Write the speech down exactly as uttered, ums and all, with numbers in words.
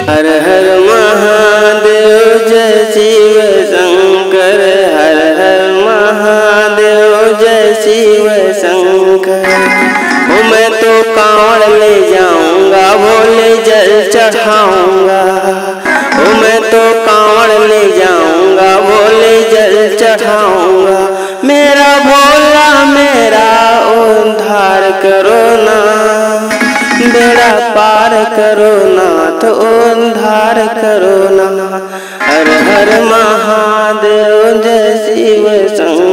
हर हर महादेव जय शिव शंकर, हर हर महादेव जय शिव शंकर। ओ मैं तो कांवड़ ले जाऊंगा, भोले जल चढ़ाऊंगा। ओ मैं तो कांवड़ ले जाऊंगा, भोले जल चढ़ाऊंगा। मेरा भोला मेरा उद्धार करो ना, बेड़ा पार करो नाथ उद्धार करो ना। हर हर महादेव जय शिव शंकर।